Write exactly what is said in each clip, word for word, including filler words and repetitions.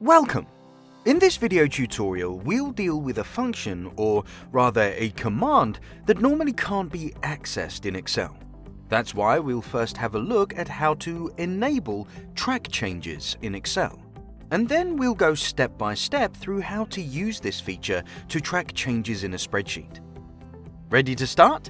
Welcome! In this video tutorial, we'll deal with a function, or rather a command, that normally can't be accessed in Excel. That's why we'll first have a look at how to enable track changes in Excel. And then we'll go step by step through how to use this feature to track changes in a spreadsheet. Ready to start?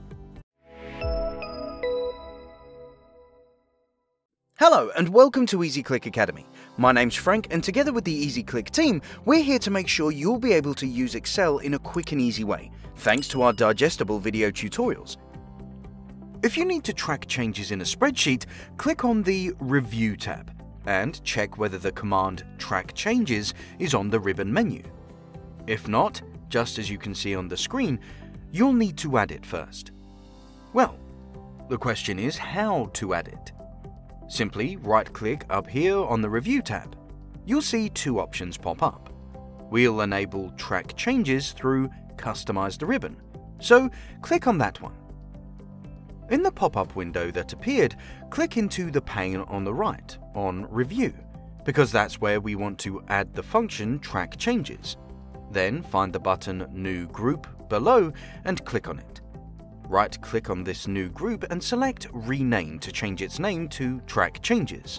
Hello and welcome to EasyClick Academy. My name's Frank, and together with the EasyClick team, we're here to make sure you'll be able to use Excel in a quick and easy way, thanks to our digestible video tutorials. If you need to track changes in a spreadsheet, click on the Review tab and check whether the command Track Changes is on the ribbon menu. If not, just as you can see on the screen, you'll need to add it first. Well, the question is how to add it. Simply right-click up here on the Review tab. You'll see two options pop up. We'll enable Track Changes through Customize the ribbon, so click on that one. In the pop-up window that appeared, click into the pane on the right, on Review, because that's where we want to add the function Track Changes. Then find the button New Group below and click on it. Right-click on this new group and select Rename to change its name to Track Changes.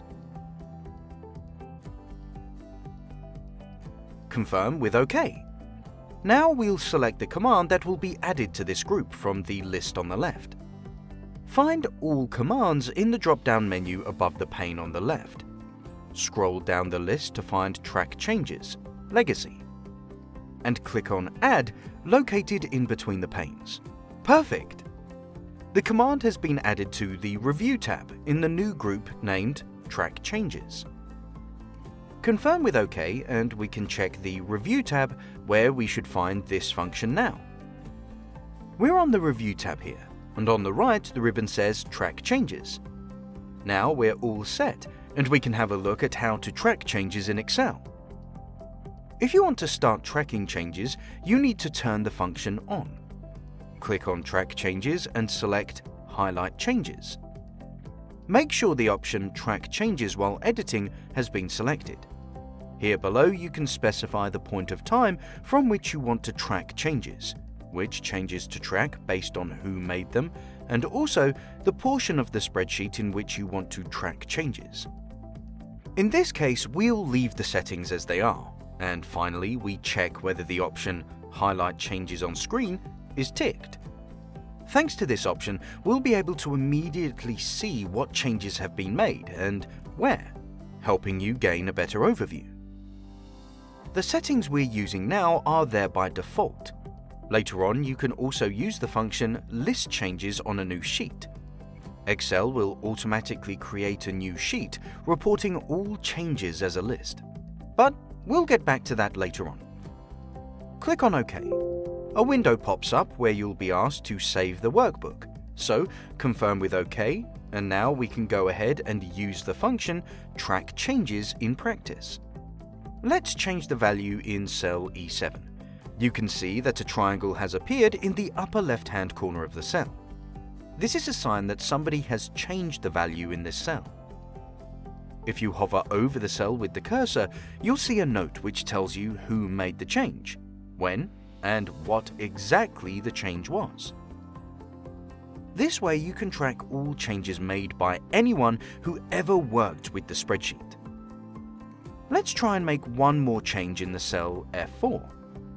Confirm with OK. Now we'll select the command that will be added to this group from the list on the left. Find All Commands in the drop-down menu above the pane on the left. Scroll down the list to find Track Changes, Legacy, and click on Add, located in between the panes. Perfect! The command has been added to the Review tab in the new group named Track Changes. Confirm with OK and we can check the Review tab where we should find this function now. We're on the Review tab here, and on the right the ribbon says Track Changes. Now we're all set and we can have a look at how to track changes in Excel. If you want to start tracking changes, you need to turn the function on. Click on Track Changes and select Highlight Changes. Make sure the option Track Changes while editing has been selected. Here below you can specify the point of time from which you want to track changes, which changes to track based on who made them, and also the portion of the spreadsheet in which you want to track changes. In this case, we'll leave the settings as they are, and finally we check whether the option Highlight Changes on Screen is ticked. Thanks to this option, we'll be able to immediately see what changes have been made and where, helping you gain a better overview. The settings we're using now are there by default. Later on, you can also use the function List Changes on a new sheet. Excel will automatically create a new sheet, reporting all changes as a list. But we'll get back to that later on. Click on OK. A window pops up where you'll be asked to save the workbook, so confirm with OK, and now we can go ahead and use the function Track Changes in practice. Let's change the value in cell E seven. You can see that a triangle has appeared in the upper left-hand corner of the cell. This is a sign that somebody has changed the value in this cell. If you hover over the cell with the cursor, you'll see a note which tells you who made the change, when, and what exactly the change was. This way you can track all changes made by anyone who ever worked with the spreadsheet. Let's try and make one more change in the cell F four.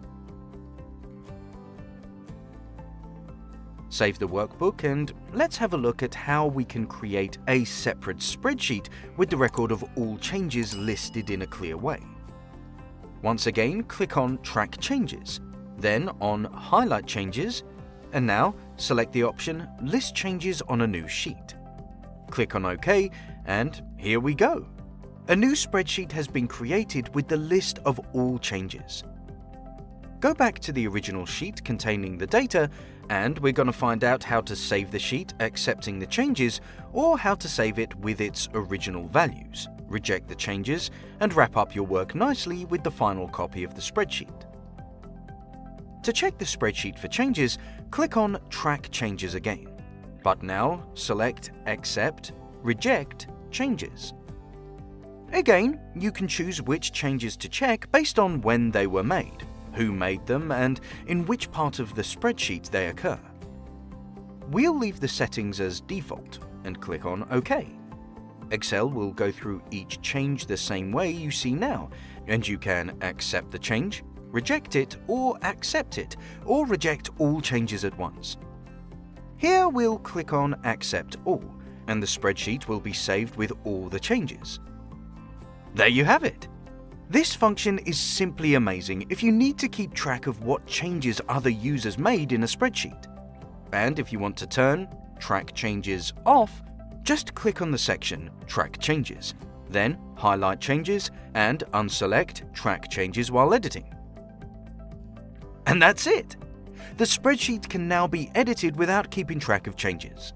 Save the workbook and let's have a look at how we can create a separate spreadsheet with the record of all changes listed in a clear way. Once again, click on Track Changes, then on Highlight Changes, and now select the option List Changes on a new sheet. Click on OK, and here we go. A new spreadsheet has been created with the list of all changes. Go back to the original sheet containing the data, and we're going to find out how to save the sheet accepting the changes, or how to save it with its original values, reject the changes, and wrap up your work nicely with the final copy of the spreadsheet. To check the spreadsheet for changes, click on Track Changes again, but now select Accept, Reject Changes. Again, you can choose which changes to check based on when they were made, who made them, and in which part of the spreadsheet they occur. We'll leave the settings as default and click on OK. Excel will go through each change the same way you see now, and you can accept the change, reject it, or accept it, or reject all changes at once. Here we'll click on Accept All, and the spreadsheet will be saved with all the changes. There you have it! This function is simply amazing if you need to keep track of what changes other users made in a spreadsheet. And if you want to turn Track Changes off, just click on the section Track Changes, then highlight changes and unselect Track Changes while editing. And that's it! The spreadsheet can now be edited without keeping track of changes.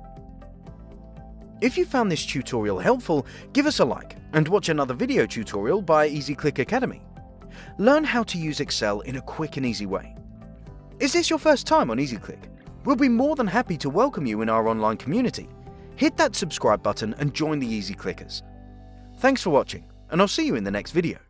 If you found this tutorial helpful, give us a like and watch another video tutorial by EasyClick Academy. Learn how to use Excel in a quick and easy way. Is this your first time on EasyClick? We'll be more than happy to welcome you in our online community. Hit that subscribe button and join the Easy Clickers. Thanks for watching, and I'll see you in the next video.